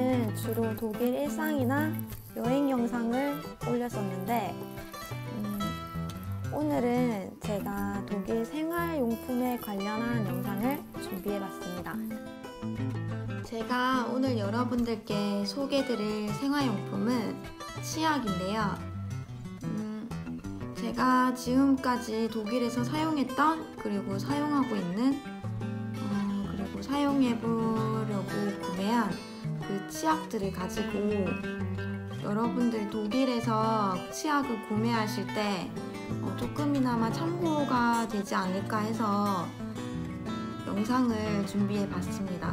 전에는 주로 독일 일상이나 여행 영상을 올렸었는데 오늘은 제가 독일 생활용품에 관련한 영상을 준비해봤습니다. 제가 오늘 여러분들께 소개해드릴 생활용품은 치약인데요. 제가 지금까지 독일에서 사용했던 그리고 사용하고 있는 그리고 사용해보려고 구매한 그 치약들을 가지고 여러분들 독일에서 치약을 구매하실 때 조금이나마 참고가 되지 않을까 해서 영상을 준비해봤습니다.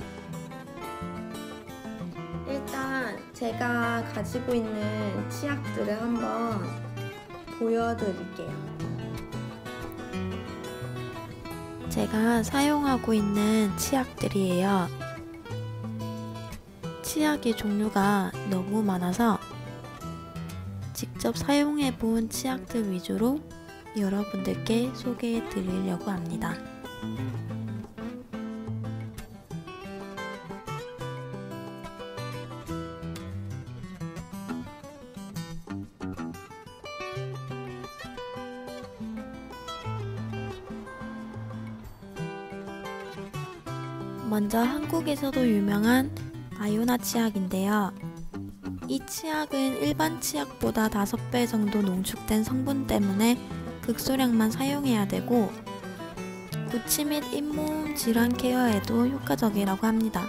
일단 제가 가지고 있는 치약들을 한번 보여드릴게요. 제가 사용하고 있는 치약들이에요. 치약의 종류가 너무 많아서 직접 사용해본 치약들 위주로 여러분들께 소개해 드리려고 합니다. 먼저 한국에서도 유명한 아요나 치약인데요. 이 치약은 일반 치약보다 5배 정도 농축된 성분 때문에 극소량만 사용해야 되고 구취 및 잇몸 질환 케어에도 효과적이라고 합니다.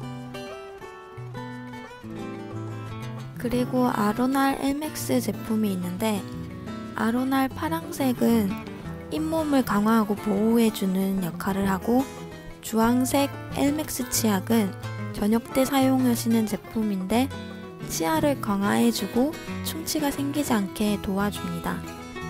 그리고 아로날 엘맥스 제품이 있는데 아로날 파랑색은 잇몸을 강화하고 보호해주는 역할을 하고 주황색 엘맥스 치약은 저녁 때 사용하시는 제품인데 치아를 강화해주고 충치가 생기지 않게 도와줍니다.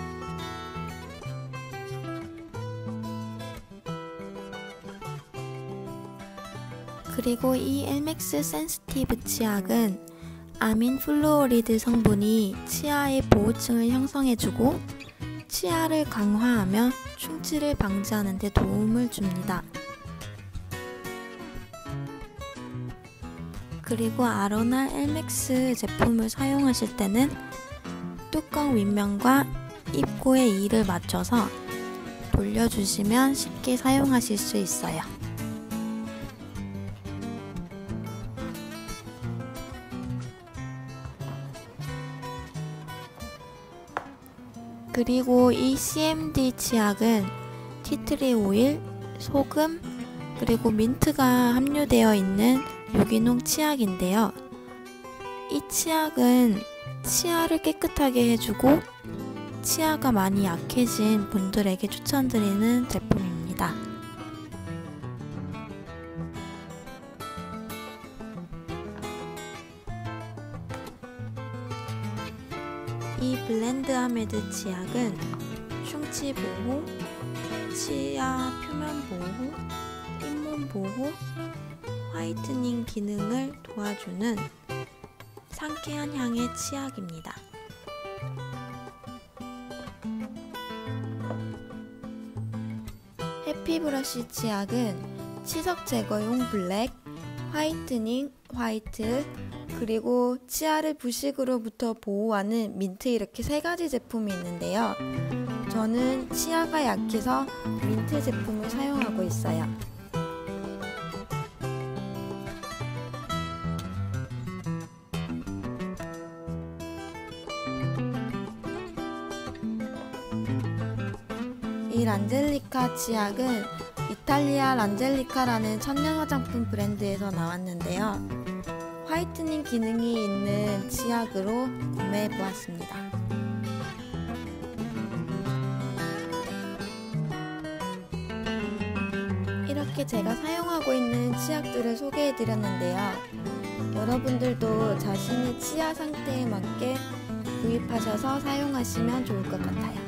그리고 이 엘맥스 센시티브 치약은 아민 플루오리드 성분이 치아의 보호층을 형성해주고 치아를 강화하며 충치를 방지하는 데 도움을 줍니다. 그리고 아로날 엘맥스 제품을 사용하실 때는 뚜껑 윗면과 입구의 이를 맞춰서 돌려주시면 쉽게 사용하실 수 있어요. 그리고 이 CMD 치약은 티트리 오일, 소금, 그리고 민트가 함유되어 있는 유기농 치약인데요. 이 치약은 치아를 깨끗하게 해주고 치아가 많이 약해진 분들에게 추천드리는 제품입니다. 이 블렌드 아메드 치약은 충치 보호, 치아 표면 보호, 잇몸 보호, 화이트닝 기능을 도와주는 상쾌한 향의 치약입니다. 해피브러쉬 치약은 치석 제거용 블랙, 화이트닝, 화이트, 그리고 치아를 부식으로부터 보호하는 민트 이렇게 3가지 제품이 있는데요. 저는 치아가 약해서 민트 제품을 사용하고 있어요. 이 란젤리카 치약은 이탈리아 란젤리카라는 천연 화장품 브랜드에서 나왔는데요. 화이트닝 기능이 있는 치약으로 구매해 보았습니다. 이렇게 제가 사용하고 있는 치약들을 소개해 드렸는데요. 여러분들도 자신의 치아 상태에 맞게 구입하셔서 사용하시면 좋을 것 같아요.